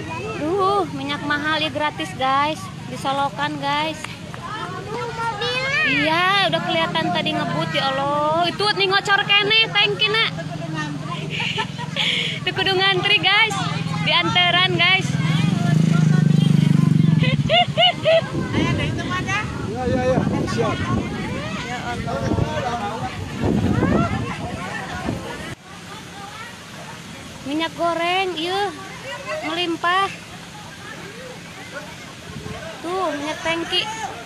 Duh, minyak mahal ya, gratis guys. Disolokan guys. Iya, udah kelihatan tadi ngebut ya Allah. Itu nih ngocor kene tangki nak. Itu kudu ngantri guys. Di anteran guys. Ada itu mana? Ya, siap. Ya Allah. Minyak goreng, iya, melimpah. Tuh, minyak tangki.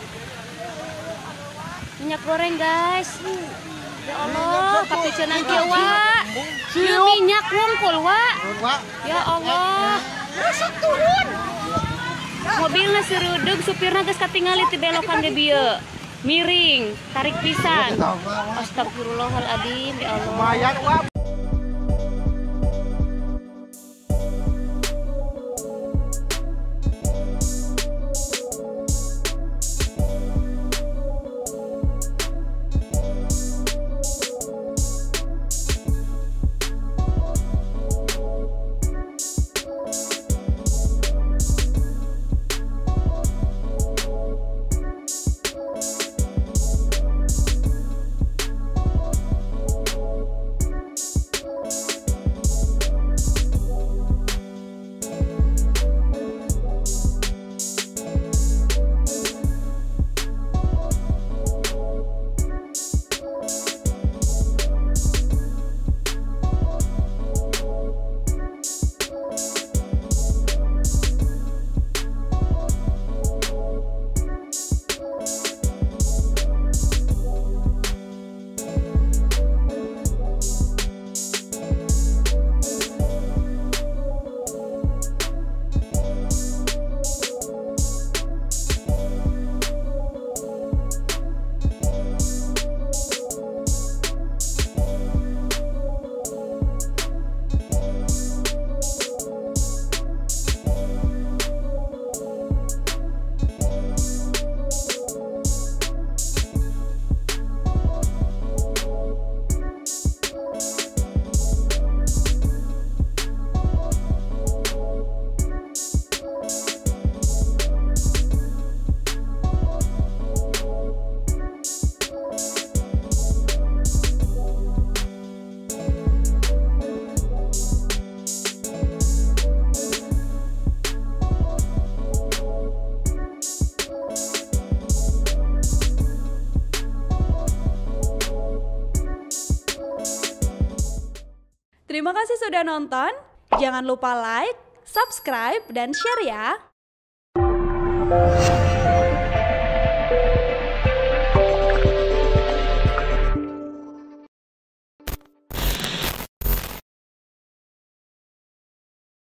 Minyak goreng guys. Ya Allah, kapicenan kieu wa. Ieu minyak wungkul wa. Ya Allah. Masuk turun. Mobilna serudeg, supirna geus katingali ti belokan ge bieu. Miring, tarik pisan. Astagfirullahaladzim, ya Allah. Lumayan, Wak. Terima kasih sudah nonton. Jangan lupa like, subscribe, dan share ya.